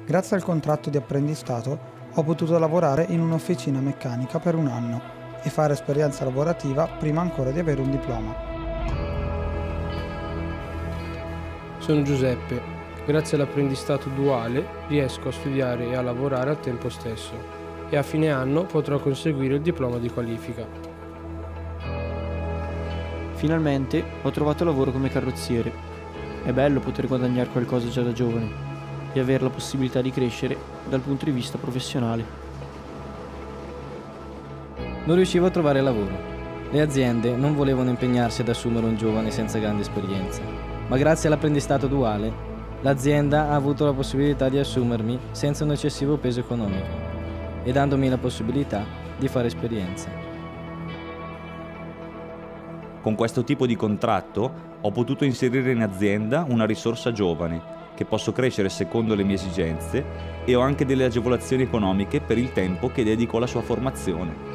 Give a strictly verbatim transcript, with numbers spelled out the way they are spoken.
Grazie al contratto di apprendistato ho potuto lavorare in un'officina meccanica per un anno e fare esperienza lavorativa prima ancora di avere un diploma. Sono Giuseppe. Grazie all'apprendistato duale riesco a studiare e a lavorare al tempo stesso e a fine anno potrò conseguire il diploma di qualifica. Finalmente ho trovato lavoro come carrozziere. È bello poter guadagnare qualcosa già da giovane e avere la possibilità di crescere dal punto di vista professionale. Non riuscivo a trovare lavoro. Le aziende non volevano impegnarsi ad assumere un giovane senza grande esperienza, ma grazie all'apprendistato duale l'azienda ha avuto la possibilità di assumermi senza un eccessivo peso economico e dandomi la possibilità di fare esperienza. Con questo tipo di contratto ho potuto inserire in azienda una risorsa giovane che posso crescere secondo le mie esigenze e ho anche delle agevolazioni economiche per il tempo che dedico alla sua formazione.